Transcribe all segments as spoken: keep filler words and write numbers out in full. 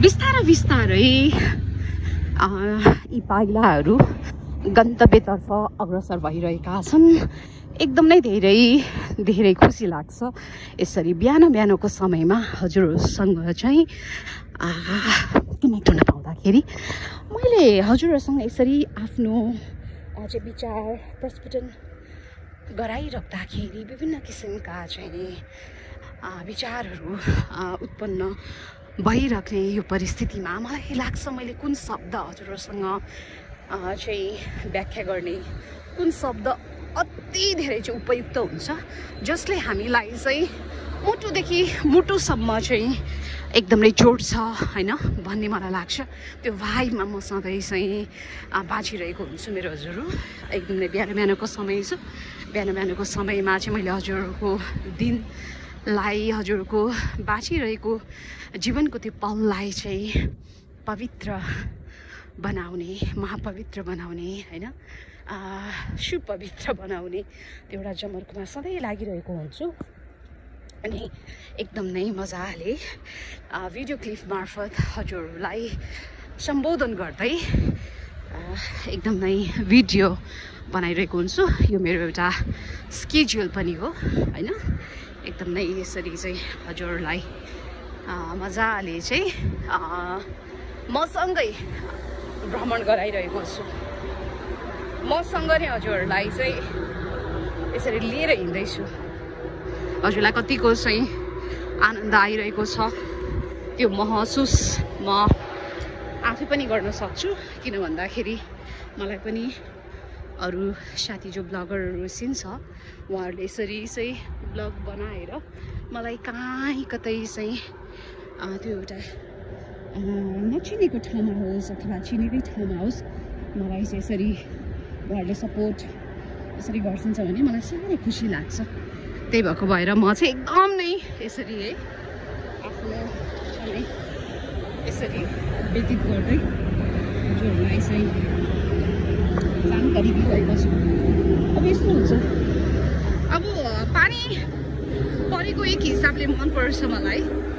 बिस्तारै बिस्तारै यी पाइलाहरू गन्तव्यतर्फ अग्रसर भइरहेका छन्। एकदम नै धेरै धेरै खुसी लाग्छ यसरी बिहान बिहानको समयमा हजुरहरूसँग चाहिँ कनेक्ट हुन पाउँदाखेरि। मैले हजुरहरूसँग यसरी आफ्नो चाहिँ विचार प्रस्फुटन गराइराख्दाखेरि विभिन्न किसिमका चाहिँ विचारहरू उत्पन्न भइराख्ने यो परिस्थितिमा मलाई लाग्छ मैले कुन शब्द हजुरहरूसँग चाहिँ व्याख्या गर्ने, कुन शब्द अति धेरै चाहिँ उपयुक्त हुन्छ जसले हामीलाई चाहिँ मुटुदेखि मुटुसम्म चाहिँ एकदमै जोड्छ हैन भन्ने मलाई लाग्छ। त्यो भाइबमा म सधैँ चाहिँ बाँचिरहेको हुन्छु मेरो हजुरहरू। एकदमै बिहान बिहानको समय छ, बिहान बिहानको समयमा चाहिँ मैले हजुरहरूको दिनलाई हजुरहरूको बाँचिरहेको जीवनको त्यो पललाई चाहिँ पवित्र बनाउने, महापवित्र बनाउने हैन सुपवित्र बनाउने त्यो एउटा जमर्कोमा सधैँ लागिरहेको हुन्छु। अनि एकदम नै मजाले भिडियो क्लिप मार्फत हजुरहरूलाई सम्बोधन गर्दै एकदम नै भिडियो बनाइरहेको हुन्छु। यो मेरो एउटा स्केड्युल पनि हो हैन। एकदम नै यसरी चाहिँ हजुरहरूलाई मजाले चाहिँ मसँगै भ्रमण गराइरहेको छु। मसँग नै हजुरहरूलाई चाहिँ यसरी लिएर हिँड्दैछु। हजुरलाई कतिको चाहिँ आनन्द आइरहेको छ त्यो महसुस म आफै पनि गर्न सक्छु। किन भन्दाखेरि मलाई पनि अरू साथी जो ब्लगरहरू सिन्छ उहाँहरूले यसरी चाहिँ ब्लग बनाएर मलाई कहीँ कतै चाहिँ त्यो एउटा नचिनेको ठाउँमा होस् अथवा चिनेकै ठाउँमा होस् मलाई चाहिँ यसरी उहाँहरूले सपोर्ट यसरी गर्छिन्छ भने मलाई साह्रै खुसी लाग्छ। त्यही भएको भएर म चाहिँ एकदम नै यसरी है आफ्नो समय यसरी व्यतीत गर्दै हजुरहरूलाई चाहिँ जानकारी दिइरहेको छु। अब यस्तो हुन्छ, अब पानी परेको एक हिसाबले मनपर्छ मलाई,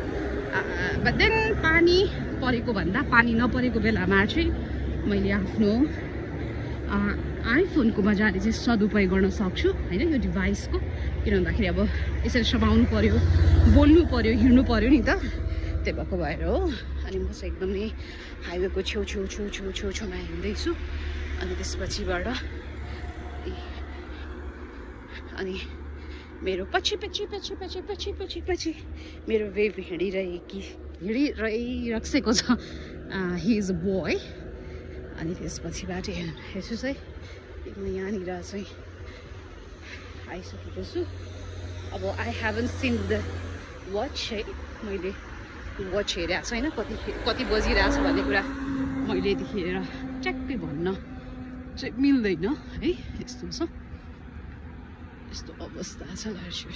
बट देन पानी परेको भन्दा पानी नपरेको बेलामा चाहिँ मैले आफ्नो आइफोनको मजाले चाहिँ सदुपयोग गर्न सक्छु होइन यो डिभाइसको। किन भन्दाखेरि अब यसरी समाउनु पर्यो, बोल्नु पर्यो, हिँड्नु पर्यो नि त, त्यही भएको भएर हो। अनि म चाहिँ एकदमै हाइवेको छेउछेउ छेउ छेउ छेउ छेउमा हिँड्दैछु। अनि त्यसपछिबाट अनि मेरो पछि पछि पछि पछि पछि पछि पछि मेरो वेभ हिँडिरहेकी हिँडिरहिरहेको छ, हि इज अ बोय। अनि त्यसपछिबाट हेर्छु चाहिँ म यहाँनिर चाहिँ आइसकेको छु। अब I haven't seen the watch है, मैले वाच हेरेको छैन कति कति बजिरहेको छ भन्ने कुरा मैले यतिखेर ट्याक्कै भन्न चाहिँ मिल्दैन है। यस्तो छ, यस्तो अवस्था छ।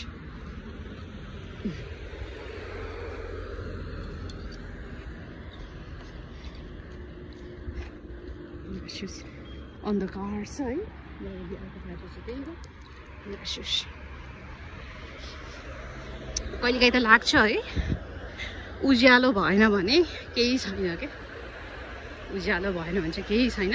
अन्धकार छ है, कहिलेकाहीँ त लाग्छ है उज्यालो भएन भने केही छैन क्या, उज्यालो भएन भने चाहिँ केही छैन।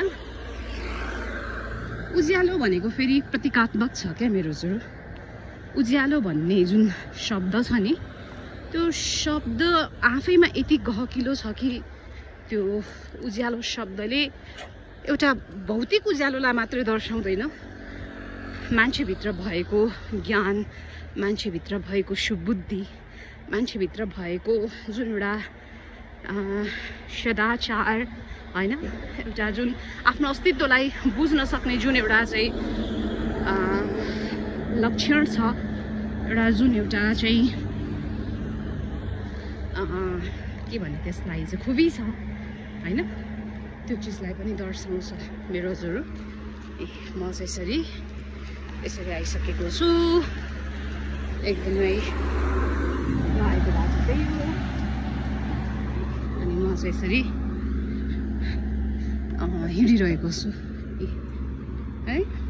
उज्यालो भनेको फेरि प्रतीकात्मक छ क्या मेरो हजुर। उज्यालो भन्ने जुन शब्द छ नि त्यो शब्द आफैमा यति गहकिलो छ कि त्यो उज्यालो शब्दले एउटा भौतिक उज्यालोलाई मात्रै दर्शाउँदैन, मान्छेभित्र भएको ज्ञान, मान्छेभित्र भएको सुबुद्धि, मान्छेभित्र भएको जुन एउटा सदाचार होइन, एउटा जुन आफ्नो अस्तित्वलाई बुझ्न सक्ने जुन एउटा चाहिँ लक्षण छ, एउटा जुन एउटा चाहिँ के भन्ने त्यसलाई चाहिँ खुबी छ होइन, त्यो चिजलाई पनि दर्शाउँछ मेरो हजुर। ए म चाहिँ यसरी यसरी आइसकेको छु। एकदमै आएको बाटो त्यही हो। अनि म चाहिँ यसरी हिँडिरहेको छु है।